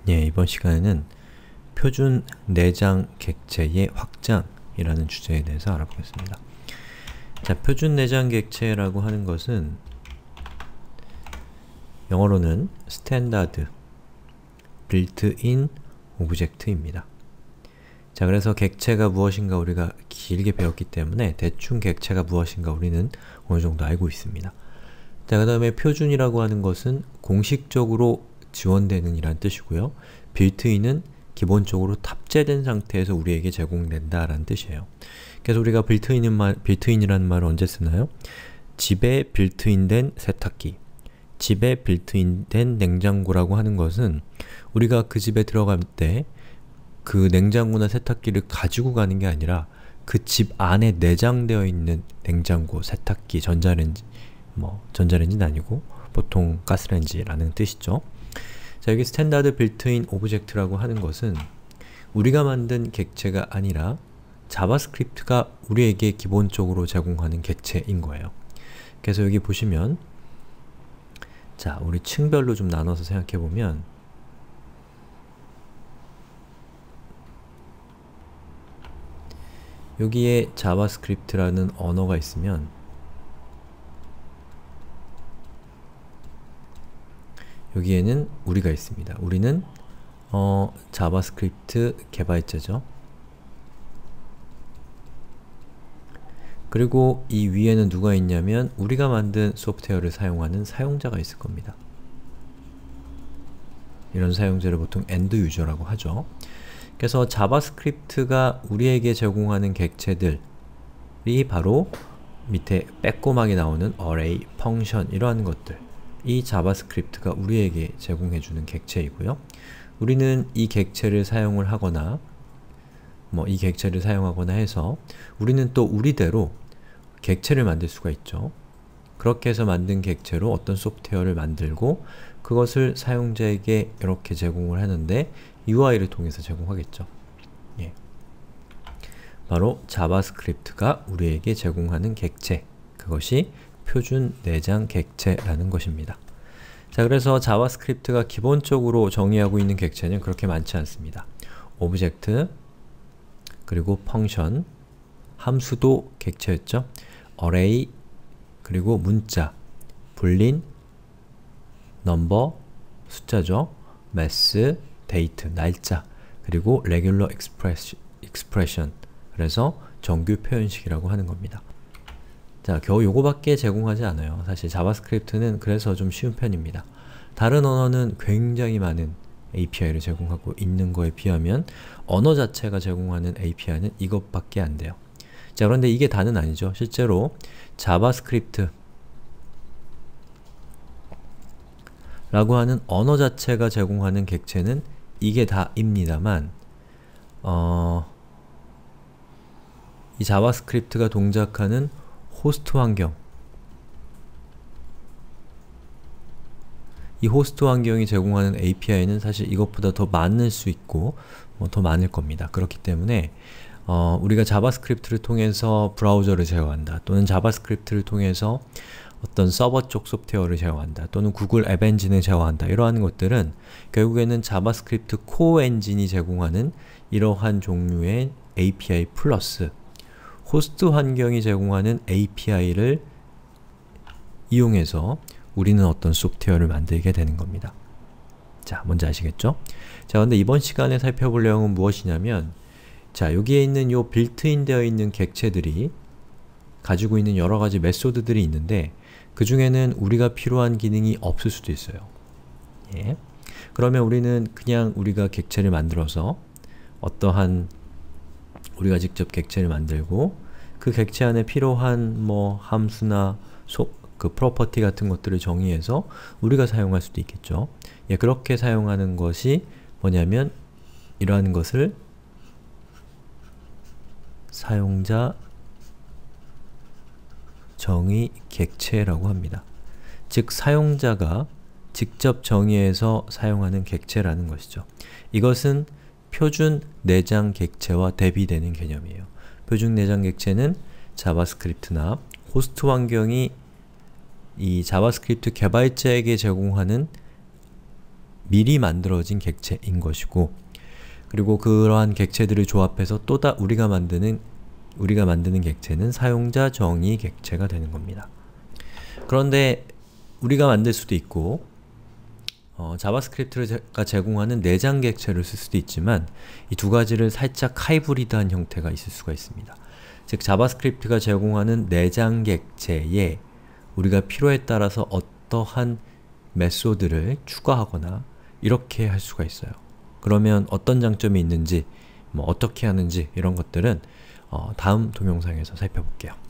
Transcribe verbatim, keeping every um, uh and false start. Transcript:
예, 이번 시간에는 표준 내장 객체의 확장이라는 주제에 대해서 알아보겠습니다. 자, 표준 내장 객체라고 하는 것은 영어로는 스탠다드 빌트인 오브젝트입니다. 자, 그래서 객체가 무엇인가 우리가 길게 배웠기 때문에 대충 객체가 무엇인가 우리는 어느 정도 알고 있습니다. 자, 그 다음에 표준이라고 하는 것은 공식적으로 지원되는 이란 뜻이고요. 빌트인은 기본적으로 탑재된 상태에서 우리에게 제공된다 라는 뜻이에요. 그래서 우리가 빌트인은 말, 빌트인이라는 말을 언제 쓰나요? 집에 빌트인된 세탁기, 집에 빌트인된 냉장고라고 하는 것은 우리가 그 집에 들어갈 때 그 냉장고나 세탁기를 가지고 가는 게 아니라 그 집 안에 내장되어 있는 냉장고, 세탁기, 전자레인지, 뭐 전자레인지는 아니고 보통 가스레인지라는 뜻이죠. 자, 여기 스탠다드 빌트인 오브젝트라고 하는 것은 우리가 만든 객체가 아니라 자바스크립트가 우리에게 기본적으로 제공하는 객체인 거예요. 그래서 여기 보시면 자, 우리 층별로 좀 나눠서 생각해보면 여기에 자바스크립트라는 언어가 있으면 여기에는 우리가 있습니다. 우리는 어, 자바스크립트 개발자죠. 그리고 이 위에는 누가 있냐면 우리가 만든 소프트웨어를 사용하는 사용자가 있을 겁니다. 이런 사용자를 보통 엔드 유저라고 하죠. 그래서 자바스크립트가 우리에게 제공하는 객체들이 바로 밑에 빼꼼하게 나오는 array, 펑션 이러한 것들, 이 자바스크립트가 우리에게 제공해주는 객체이고요. 우리는 이 객체를 사용을 하거나 뭐 이 객체를 사용하거나 해서 우리는 또 우리대로 객체를 만들 수가 있죠. 그렇게 해서 만든 객체로 어떤 소프트웨어를 만들고 그것을 사용자에게 이렇게 제공을 하는데 유아이를 통해서 제공하겠죠. 예. 바로 자바스크립트가 우리에게 제공하는 객체, 그것이 표준 내장 객체라는 것입니다. 자, 그래서 자바스크립트가 기본적으로 정의하고 있는 객체는 그렇게 많지 않습니다. 오브젝트, 그리고 펑션, 함수도 객체였죠. array, 그리고 문자, 불린, 넘버, 숫자죠. mass, date, 날짜, 그리고 regular expression, 그래서 정규 표현식이라고 하는 겁니다. 자, 겨우 요거밖에 제공하지 않아요. 사실 자바스크립트는 그래서 좀 쉬운 편입니다. 다른 언어는 굉장히 많은 에이피아이를 제공하고 있는 거에 비하면 언어 자체가 제공하는 에이피아이는 이것밖에 안 돼요. 자, 그런데 이게 다는 아니죠. 실제로 자바스크립트 라고 하는 언어 자체가 제공하는 객체는 이게 다입니다만 어, 이 자바스크립트가 동작하는 호스트 환경, 이 호스트 환경이 제공하는 에이피아이는 사실 이것보다 더 많을 수 있고 뭐 더 많을 겁니다. 그렇기 때문에 어, 우리가 자바스크립트를 통해서 브라우저를 제어한다, 또는 자바스크립트를 통해서 어떤 서버 쪽 소프트웨어를 제어한다, 또는 구글 앱 엔진을 제어한다, 이러한 것들은 결국에는 자바스크립트 코어 엔진이 제공하는 이러한 종류의 에이피아이 플러스 호스트 환경이 제공하는 에이피아이를 이용해서 우리는 어떤 소프트웨어를 만들게 되는 겁니다. 자, 뭔지 아시겠죠? 자, 근데 이번 시간에 살펴볼 내용은 무엇이냐면 자, 여기에 있는 요 빌트인 되어 있는 객체들이 가지고 있는 여러가지 메소드들이 있는데 그 중에는 우리가 필요한 기능이 없을 수도 있어요. 예. 그러면 우리는 그냥 우리가 객체를 만들어서 어떠한 우리가 직접 객체를 만들고 그 객체 안에 필요한 뭐 함수나 소, 그 프로퍼티 같은 것들을 정의해서 우리가 사용할 수도 있겠죠. 예, 그렇게 사용하는 것이 뭐냐면 이러한 것을 사용자 정의 객체라고 합니다. 즉, 사용자가 직접 정의해서 사용하는 객체라는 것이죠. 이것은 표준 내장 객체와 대비되는 개념이에요. 표준 내장 객체는 자바스크립트나 호스트 환경이 이 자바스크립트 개발자에게 제공하는 미리 만들어진 객체인 것이고, 그리고 그러한 객체들을 조합해서 또 다 우리가 만드는 우리가 만드는 객체는 사용자 정의 객체가 되는 겁니다. 그런데 우리가 만들 수도 있고 어, 자바스크립트가 제공하는 내장 객체를 쓸 수도 있지만 이 두 가지를 살짝 하이브리드한 형태가 있을 수가 있습니다. 즉, 자바스크립트가 제공하는 내장 객체에 우리가 필요에 따라서 어떠한 메소드를 추가하거나 이렇게 할 수가 있어요. 그러면 어떤 장점이 있는지, 뭐 어떻게 하는지 이런 것들은 어, 다음 동영상에서 살펴볼게요.